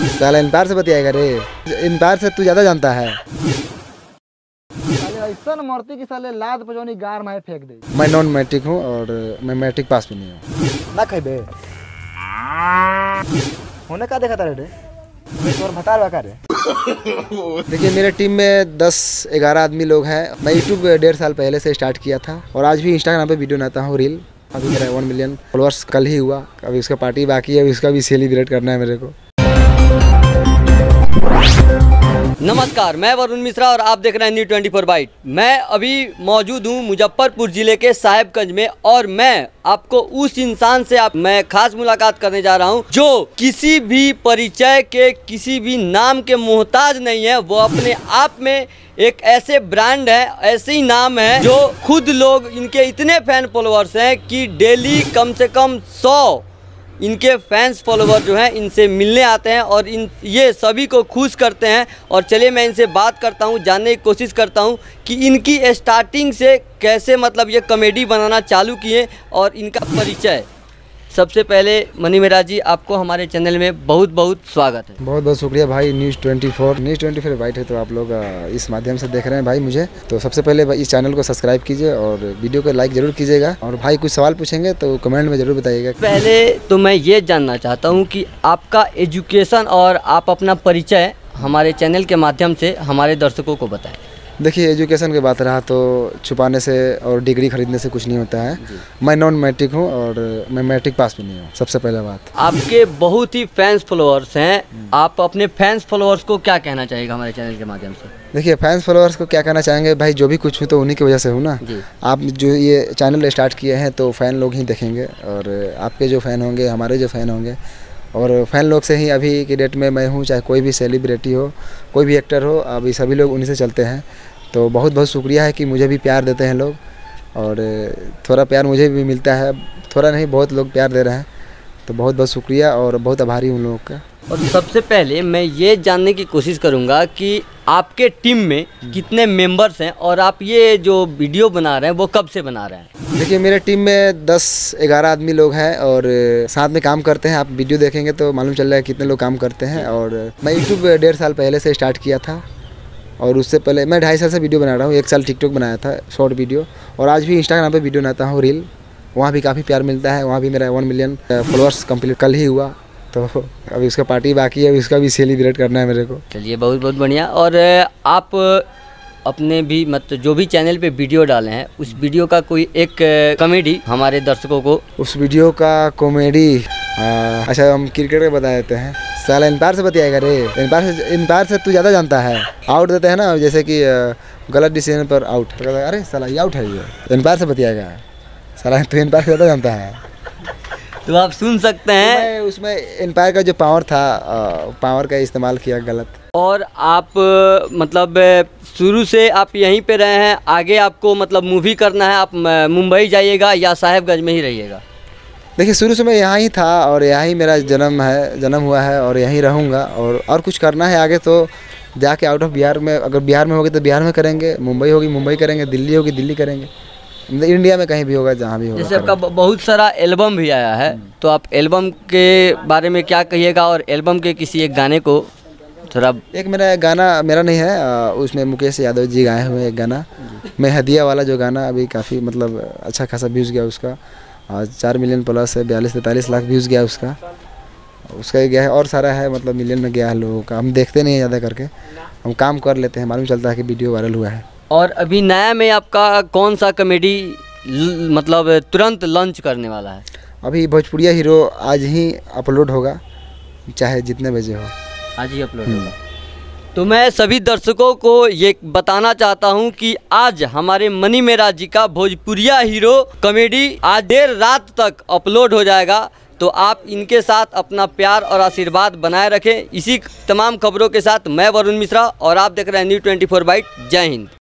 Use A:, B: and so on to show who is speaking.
A: साला एम्पायर से बतियाएगा रे। एम्पायर से तू ज़्यादा जानता है।
B: साले ऐसा मरती कि साले लाद पजौनी गार मारे फेंक दे।
A: मैं नॉन मैट्रिक हूँ और मैं मैट्रिक पास भी नहीं हूँ।
B: ना खेबे होने का देखा था रे और बता रहा रे।
A: देखिए मेरे टीम में 10-11 आदमी लोग हैं। मैं यूट्यूब 1.5 साल पहले से स्टार्ट किया था और आज भी इंस्टाग्राम पे वीडियो बनाता हूँ रील। अभी मेरा 1 मिलियन फॉलोअर्स कल ही हुआ। अभी उसका पार्टी बाकी है, अभी उसका भी सेलिब्रेट करना है मेरे को।
C: नमस्कार, मैं वरुण मिश्रा और आप देख रहे हैं न्यू 24 बाइट। मैं अभी मौजूद हूँ मुजफ्फरपुर ज़िले के साहेबगंज में और मैं आपको उस इंसान से मैं खास मुलाकात करने जा रहा हूँ जो किसी भी परिचय के, किसी भी नाम के मोहताज नहीं है। वो अपने आप में एक ऐसे ब्रांड है, ऐसे ही नाम है जो खुद लोग इनके इतने फैन फॉलोअर्स हैं कि डेली कम से कम 100 इनके फैंस फॉलोवर जो हैं इनसे मिलने आते हैं और ये सभी को खुश करते हैं। और चलिए मैं इनसे बात करता हूं, जानने की कोशिश करता हूं कि इनकी स्टार्टिंग से कैसे मतलब ये कॉमेडी बनाना चालू किए और इनका परिचय। सबसे पहले मनी मेरा जी, आपको हमारे चैनल में बहुत बहुत स्वागत है।
A: बहुत बहुत शुक्रिया भाई। न्यूज़ 24 बाइट है तो आप लोग इस माध्यम से देख रहे हैं भाई मुझे। तो सबसे पहले इस चैनल को सब्सक्राइब कीजिए और वीडियो को लाइक ज़रूर कीजिएगा। और भाई कुछ सवाल पूछेंगे तो कमेंट में ज़रूर बताइएगा।
C: पहले तो मैं ये जानना चाहता हूँ कि आपका एजुकेशन और आप अपना परिचय हमारे चैनल के माध्यम से हमारे दर्शकों को बताएं।
A: देखिए एजुकेशन की बात रहा तो छुपाने से और डिग्री खरीदने से कुछ नहीं होता है। मैं नॉन मैट्रिक हूँ और मैं मैट्रिक पास भी नहीं हूँ। सबसे पहले बात,
C: आपके बहुत ही फैंस फॉलोअर्स हैं, आप अपने फैंस फॉलोअर्स को क्या कहना चाहिएगा हमारे चैनल के माध्यम से?
A: देखिए फैंस फॉलोअर्स को क्या कहना चाहेंगे भाई, जो भी कुछ हूँ तो उन्हीं की वजह से हूँ ना। आप जो ये चैनल स्टार्ट किए हैं तो फ़ैन लोग ही देखेंगे और आपके जो फ़ैन होंगे, हमारे जो फ़ैन होंगे और फ़ैन लोग से ही अभी की डेट में मैं हूँ। चाहे कोई भी सेलिब्रिटी हो, कोई भी एक्टर हो, अभी सभी लोग उन्हीं से चलते हैं। तो बहुत बहुत शुक्रिया है कि मुझे भी प्यार देते हैं लोग और थोड़ा प्यार मुझे भी मिलता है। थोड़ा नहीं, बहुत लोग प्यार दे रहे हैं तो बहुत बहुत शुक्रिया और बहुत आभारी हूँ लोगों का।
C: और सबसे पहले मैं ये जानने की कोशिश करूँगा कि आपके टीम में कितने मेंबर्स हैं और आप ये जो वीडियो बना रहे हैं वो कब से बना रहे हैं?
A: देखिए मेरे टीम में 10-11 आदमी लोग हैं और साथ में काम करते हैं। आप वीडियो देखेंगे तो मालूम चल रहा है कितने लोग काम करते हैं। और मैं यूट्यूब 1.5 साल पहले से स्टार्ट किया था और उससे पहले मैं 2.5 साल से वीडियो बना रहा हूँ। 1 साल टिकटॉक बनाया था शॉर्ट वीडियो और आज भी इंस्टाग्राम पे वीडियो बनाता हूँ रील। वहाँ भी काफ़ी प्यार मिलता है। वहाँ भी मेरा 1 मिलियन फॉलोअर्स कंप्लीट कल ही हुआ। तो अभी उसका पार्टी बाकी है, अभी उसका भी सेलिब्रेट करना है मेरे को।
C: चलिए बहुत बहुत बढ़िया। और आप अपने भी मतलब जो भी चैनल पे वीडियो डाले हैं उस वीडियो का कोई एक कॉमेडी हमारे दर्शकों को।
A: उस वीडियो का कॉमेडी अच्छा हम क्रिकेट का बता देते हैं। साला एम्पायर से बतियाएगा रे। एम्पायर से तू ज़्यादा जानता है। आउट देते हैं ना, जैसे कि गलत डिसीजन पर आउट, अरे साला ये आउट है, ये एम्पायर से बतियाएगा। साला तू एम्पायर से ज़्यादा जानता है।
C: तो आप सुन सकते हैं
A: तो उसमें एम्पायर का जो पावर था, पावर का इस्तेमाल किया गलत।
C: और आप मतलब शुरू से आप यहीं पे रहे हैं, आगे आपको मतलब मूवी करना है, आप मुंबई जाइएगा या साहेबगंज में ही रहिएगा?
A: देखिए शुरू से मैं यहाँ ही था और यहाँ ही मेरा जन्म हुआ है और यहीं रहूँगा। और कुछ करना है आगे तो जाके आउट ऑफ बिहार में, अगर बिहार में होगी तो बिहार में करेंगे, मुंबई होगी मुंबई करेंगे, दिल्ली होगी दिल्ली करेंगे, इंडिया में कहीं भी होगा जहाँ भी होगा।
C: जैसे आपका बहुत सारा एल्बम भी आया है तो आप एल्बम के बारे में क्या कहिएगा और एल्बम के किसी एक गाने को थोड़ा। एक
A: मेरा गाना मेरा नहीं है, उसमें मुकेश यादव जी गाए हुए एक गाना, मैं हदिया वाला जो गाना अभी काफ़ी मतलब अच्छा खासा व्यूज़ गया उसका। आज 4 मिलियन प्लस है, 42-43 लाख व्यूज़ गया उसका गया है। और सारा है मतलब मिलियन में गया है लोगों का। हम देखते नहीं ज़्यादा करके, हम काम कर लेते हैं, मालूम चलता है कि वीडियो वायरल हुआ है।
C: और अभी नया में आपका कौन सा कॉमेडी मतलब तुरंत लॉन्च करने वाला है?
A: अभी भोजपुरिया हीरो आज ही अपलोड होगा, चाहे जितने बजे हो
C: आज ही अपलोड होगा। तो मैं सभी दर्शकों को ये बताना चाहता हूं कि आज हमारे मनी मेरा जी का भोजपुरिया हीरो कॉमेडी आज देर रात तक अपलोड हो जाएगा। तो आप इनके साथ अपना प्यार और आशीर्वाद बनाए रखें। इसी तमाम खबरों के साथ मैं वरुण मिश्रा और आप देख रहे हैं न्यू 24 बाइट। जय हिंद।